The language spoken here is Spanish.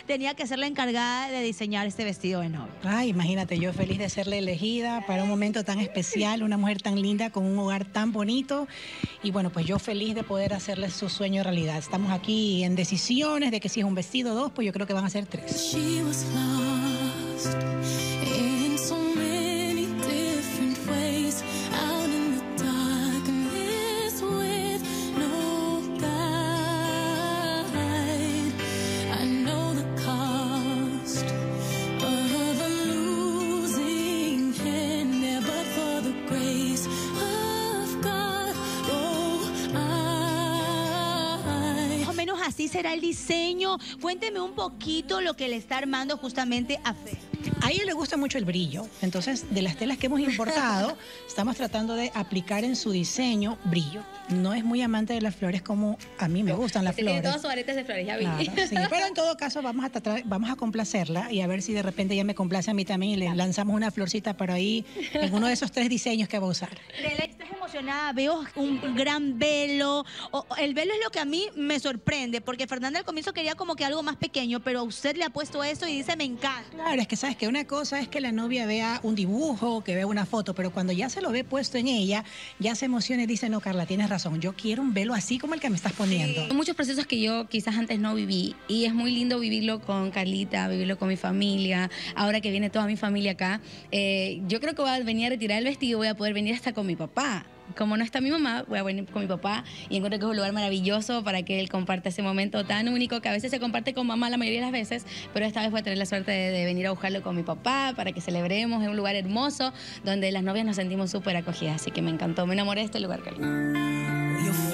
tenía que ser la encargada de diseñar este vestido de novia. Ay, imagínate, yo feliz de serle elegida para un momento tan especial, una mujer tan linda con un hogar tan bonito. Y bueno, pues yo feliz de poder hacerle su sueño realidad. Estamos aquí en decisiones de que si es un vestido o dos, pues yo creo que van a ser 3. She was lost in so many different ways, out in the darkness with no guide. I know the cost of a losing hand there, but for the grace of God, oh, Más o menos así será el diseño. Cuénteme un poquito lo que le está armando justamente a Fer. A ella le gusta mucho el brillo, entonces de las telas que hemos importado, estamos tratando de aplicar en su diseño brillo. No es muy amante de las flores como a mí me gustan las flores. Tiene todos sus aretes de flores, ya vi. Claro, sí, pero en todo caso vamos a complacerla y a ver si de repente ella me complace a mí también y le lanzamos una florcita por ahí en uno de esos 3 diseños que va a usar. ¿Estás emocionada? Veo un gran velo. El velo es lo que a mí me sorprende, porque Fernanda al comienzo quería como que algo más pequeño, pero usted le ha puesto eso y dice, me encanta. Claro, es que sabes que una cosa es que la novia vea un dibujo, que vea una foto, pero cuando ya se lo ve puesto en ella, ya se emociona y dice, no, Carla, tienes razón, yo quiero un velo así como el que me estás poniendo. Hay muchos procesos que yo quizás antes no viví y es muy lindo vivirlo con Carlita, vivirlo con mi familia. Ahora que viene toda mi familia acá, yo creo que voy a venir a retirar el vestido, voy a poder venir hasta con mi papá. Como no está mi mamá, voy a venir con mi papá y encuentro que es un lugar maravilloso para que él comparta ese momento tan único que a veces se comparte con mamá la mayoría de las veces, pero esta vez voy a tener la suerte de venir a buscarlo con mi papá para que celebremos en un lugar hermoso donde las novias nos sentimos súper acogidas, así que me encantó, me enamoré de este lugar, Carlita.